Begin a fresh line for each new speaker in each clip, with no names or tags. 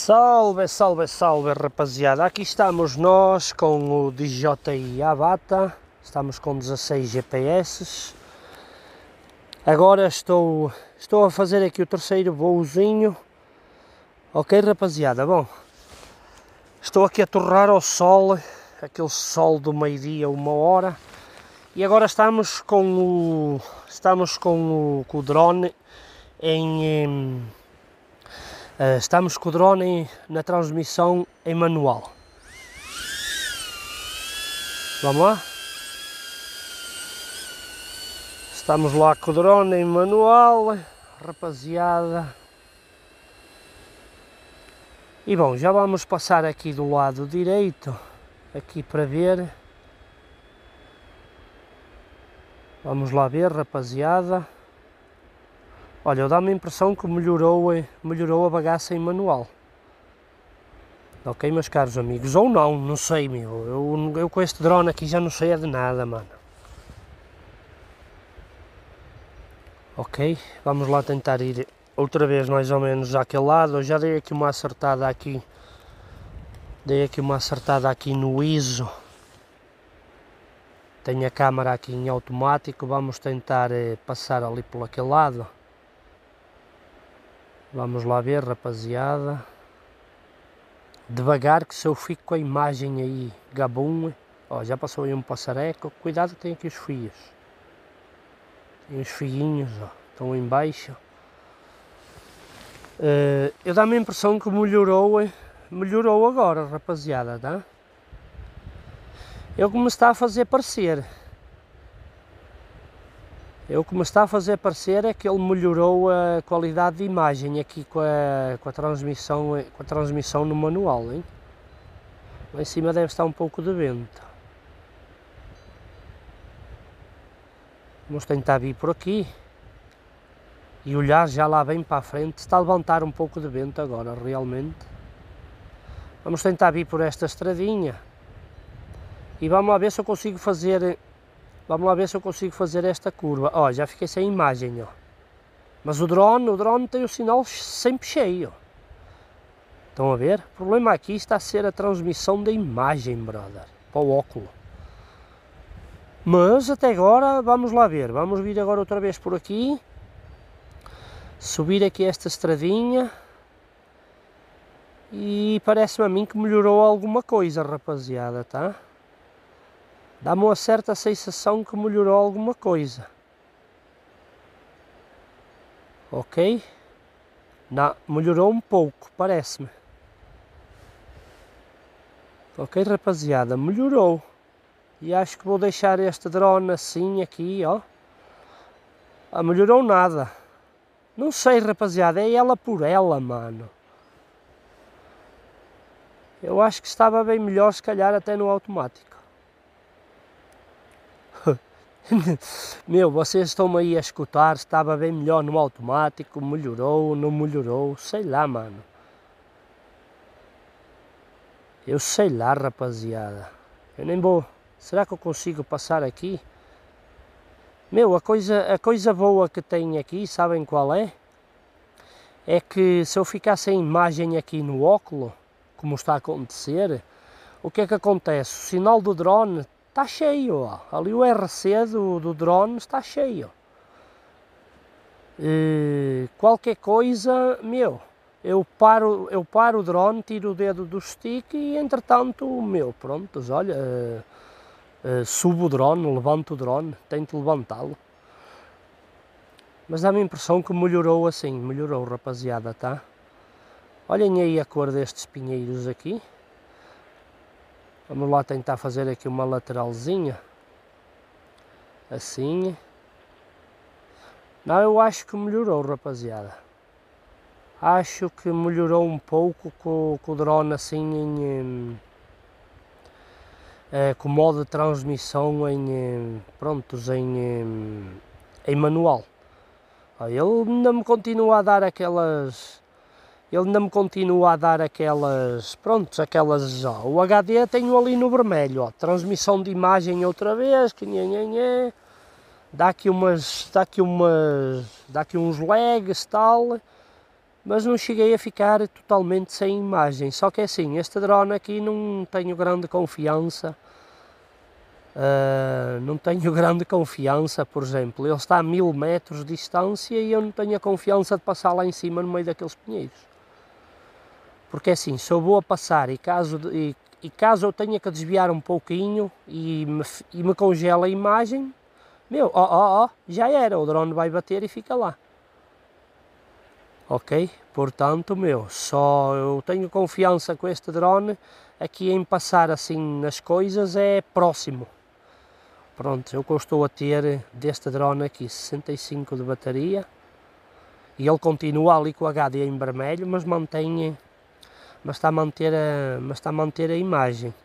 Salve, salve, salve, rapaziada. Aqui estamos nós com o DJI Avata. Estamos com 16 GPS. Agora estou a fazer aqui o terceiro voozinho. Ok, rapaziada? Bom, estou aqui a torrar ao sol, aquele sol do meio-dia, 1h. E agora estamos com o drone estamos com o drone na transmissão em manual. Vamos lá? Estamos lá com o drone em manual, rapaziada. E bom, já vamos passar aqui do lado direito, aqui para ver. Vamos lá ver, rapaziada. Olha, dá-me a impressão que melhorou a bagaça em manual. Ok, meus caros amigos, ou não sei, meu. Eu com este drone aqui já não sei de nada, mano. Ok, vamos lá tentar ir outra vez mais ou menos àquele lado. Eu já dei aqui uma acertada aqui. Dei aqui uma acertada aqui no ISO. Tenho a câmera aqui em automático. Vamos tentar passar ali por aquele lado. Vamos lá ver, rapaziada. Devagar, que se eu fico com a imagem aí, gabum. Ó, já passou aí um passareco. Cuidado que tem aqui os fios. Tem os fioinhos, ó, estão em baixo. Eu dá-me a impressão que melhorou agora, rapaziada, tá? É o que me está a fazer parecer. O que me está a fazer parecer é que ele melhorou a qualidade de imagem aqui com a transmissão no manual, hein? Lá em cima deve estar um pouco de vento. Vamos tentar vir por aqui e olhar já lá bem para a frente. Está a levantar um pouco de vento agora, realmente. Vamos tentar vir por esta estradinha e vamos lá ver se eu consigo fazer. Vamos lá ver se eu consigo fazer esta curva. Ó, já fiquei sem imagem, ó. Mas o drone tem o sinal sempre cheio. Estão a ver? O problema aqui está a ser a transmissão da imagem, brother. Para o óculo. Mas até agora, vamos lá ver. Vamos vir agora outra vez por aqui. Subir aqui esta estradinha. E parece-me a mim que melhorou alguma coisa, rapaziada, tá? Dá-me uma certa sensação que melhorou alguma coisa. Ok? Não, melhorou um pouco, parece-me. Ok, rapaziada, melhorou. E acho que vou deixar este drone assim, aqui, ó. Ah, melhorou nada. Não sei, rapaziada, é ela por ela, mano. Eu acho que estava bem melhor, se calhar, até no automático. Meu, vocês estão aí a escutar, estava bem melhor no automático, melhorou, não melhorou, sei lá, mano. Eu sei lá, rapaziada. Eu nem vou. Será que eu consigo passar aqui? Meu, a coisa boa que tem aqui, sabem qual é? É que se eu ficar sem imagem aqui no óculo, como está a acontecer, o que é que acontece? O sinal do drone está cheio, ó. Ali o RC do drone está cheio. Qualquer coisa, meu, eu paro o drone, tiro o dedo do stick e entretanto, meu, pronto, olha, subo o drone, levanto o drone, tento levantá-lo. Mas dá-me a impressão que melhorou assim, melhorou, rapaziada, tá? Olhem aí a cor destes pinheiros aqui. Vamos lá tentar fazer aqui uma lateralzinha. Assim. Não, eu acho que melhorou, rapaziada. Acho que melhorou um pouco com o drone assim com o modo de transmissão em manual. Ele ainda me continua a dar aquelas... pronto, aquelas, ó, o HD tenho ali no vermelho, ó, transmissão de imagem outra vez, que nhanhanhã, dá aqui uns lags, tal, mas não cheguei a ficar totalmente sem imagem. Só que é assim, este drone aqui não tenho grande confiança. Não tenho grande confiança, por exemplo, ele está a 1000 metros de distância e eu não tenho a confiança de passar lá em cima no meio daqueles pinheiros. Porque assim, se eu vou a passar e caso eu tenha que desviar um pouquinho e me congela a imagem, meu, já era, o drone vai bater e fica lá. Ok? Portanto, meu, só eu tenho confiança com este drone aqui em passar assim nas coisas é próximo. Pronto, eu estou a ter deste drone aqui 65 de bateria e ele continua ali com o HD em vermelho, mas está a manter a imagem.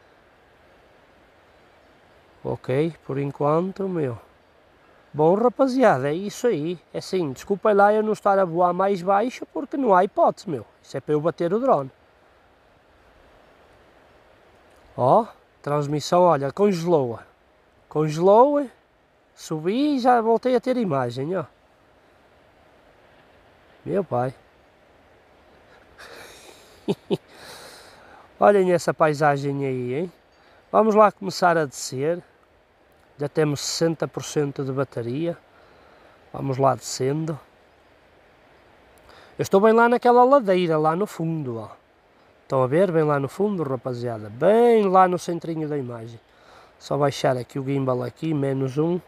Ok, por enquanto, meu. Bom, rapaziada, é isso aí. É assim, desculpem lá eu não estar a voar mais baixo porque não há hipótese, meu. Isso é para eu bater o drone. Ó, transmissão, olha, congelou-a. Congelou-a, subi e já voltei a ter imagem, ó. Meu pai. Olhem essa paisagem aí, hein? Vamos lá começar a descer. Já temos 60% de bateria. Vamos lá descendo. Eu estou bem lá naquela ladeira, lá no fundo, ó. Estão a ver? Bem lá no fundo, rapaziada. Bem lá no centrinho da imagem. Só baixar aqui o gimbal aqui, -1.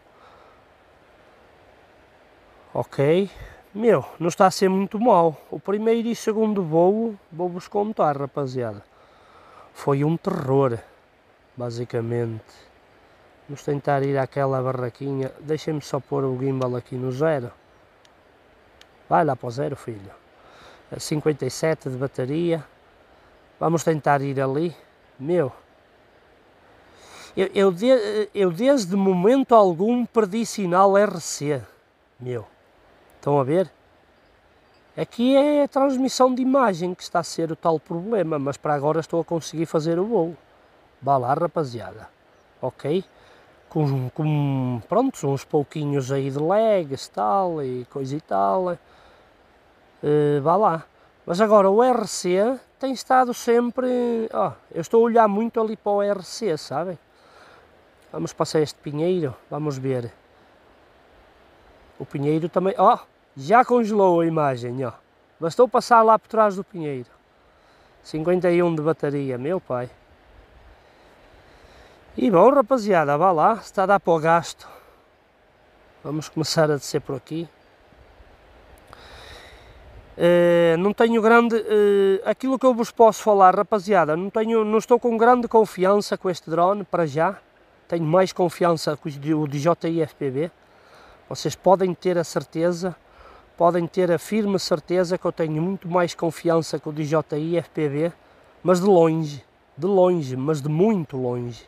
Ok. Meu, não está a ser muito mal. O primeiro e segundo voo, vou-vos contar, rapaziada. Foi um terror, basicamente. Vamos tentar ir àquela barraquinha. Deixem-me só pôr o gimbal aqui no 0. Vai lá para o 0, filho. 57 de bateria. Vamos tentar ir ali. Meu, eu desde momento algum perdi sinal RC. Meu, estão a ver? Aqui é a transmissão de imagem que está a ser o tal problema, mas para agora estou a conseguir fazer o voo. Vá lá, rapaziada. Ok? Pronto, uns pouquinhos aí de lags, tal, e coisa e tal. Vá lá. Mas agora o RC tem estado sempre... eu estou a olhar muito ali para o RC, sabem? Vamos passar este pinheiro, vamos ver. O pinheiro também... já congelou a imagem, ó. Bastou passar lá por trás do pinheiro. 51 de bateria, meu pai. E bom, rapaziada, vá lá, está a dar para o gasto. Vamos começar a descer por aqui. Não tenho grande... aquilo que eu vos posso falar, rapaziada, não estou com grande confiança com este drone, para já. Tenho mais confiança com o DJI FPV. Vocês podem ter a certeza, podem ter a firme certeza que eu tenho muito mais confiança com o DJI FPV, mas de longe, mas de muito longe.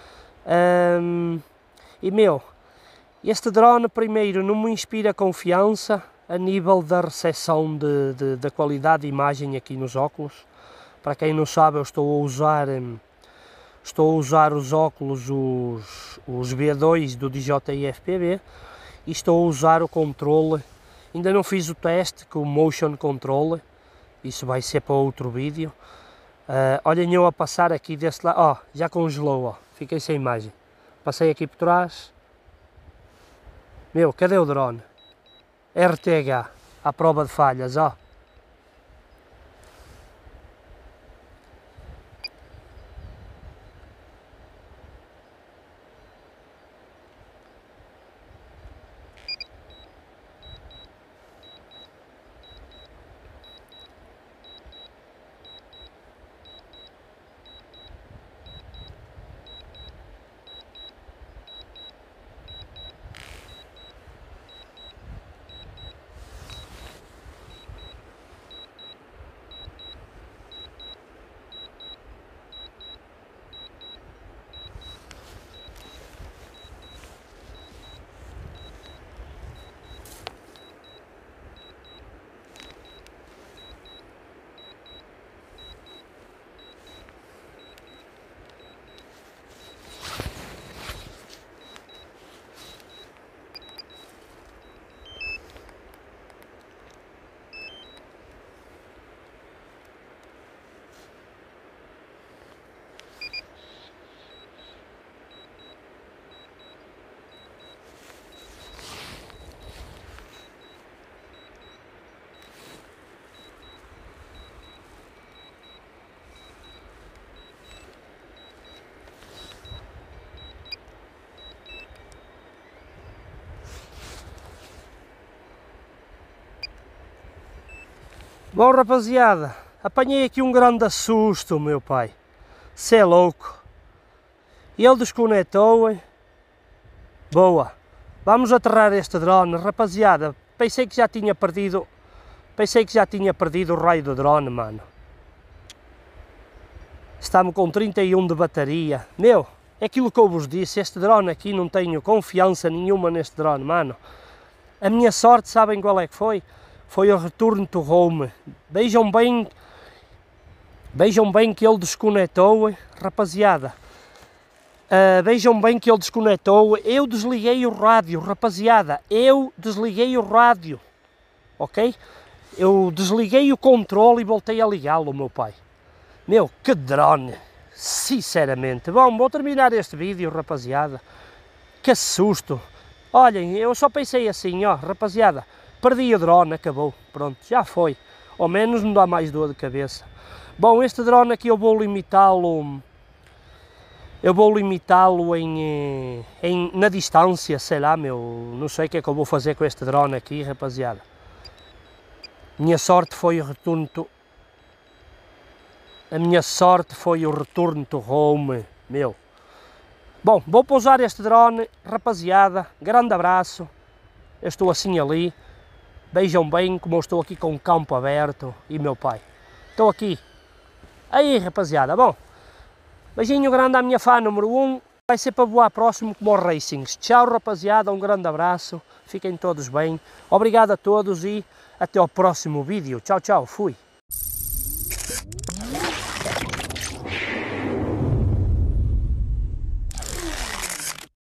E meu, este drone primeiro não me inspira confiança a nível da recepção da qualidade de imagem aqui nos óculos. Para quem não sabe, eu estou a usar os óculos, os V2 do DJI FPV, e estou a usar o controle. Ainda não fiz o teste com o Motion Control, isso vai ser para outro vídeo. Olhem eu a passar aqui deste lado, já congelou, fiquei sem imagem. Passei aqui por trás. Meu, cadê o drone? RTH, à prova de falhas, Bom, rapaziada, apanhei aqui um grande susto, meu pai. Cê é louco. Ele desconectou, hein? Boa. Vamos aterrar este drone, rapaziada. Pensei que já tinha perdido o raio do drone, mano. Estamos com 31 de bateria. Meu, é aquilo que eu vos disse, este drone aqui não tenho confiança nenhuma neste drone, mano. A minha sorte, sabem qual é que foi? Foi o return to home. Vejam bem que ele desconectou, rapaziada. Vejam bem que ele desconectou. Eu desliguei o rádio, rapaziada. Eu desliguei o rádio, ok? Eu desliguei o controle e voltei a ligá-lo, meu pai. Meu, que drone, sinceramente. Bom, vou terminar este vídeo, rapaziada. Que susto. Olhem, eu só pensei assim, ó, rapaziada. Perdi o drone, acabou. Pronto, já foi. Ao menos não dá mais dor de cabeça. Bom, este drone aqui eu vou limitá-lo... na distância, sei lá, meu. Não sei o que é que eu vou fazer com este drone aqui, rapaziada. Minha sorte foi o retorno to... A minha sorte foi o retorno to home, meu. Bom, vou pousar este drone, rapaziada. Grande abraço. Eu estou assim ali. Vejam bem como eu estou aqui com o campo aberto. E meu pai. Estou aqui. Aí, rapaziada, bom. Beijinho grande à minha fã número 1. Vai ser para voar próximo como os Racings. Tchau, rapaziada. Um grande abraço. Fiquem todos bem. Obrigado a todos e até ao próximo vídeo. Tchau, tchau. Fui.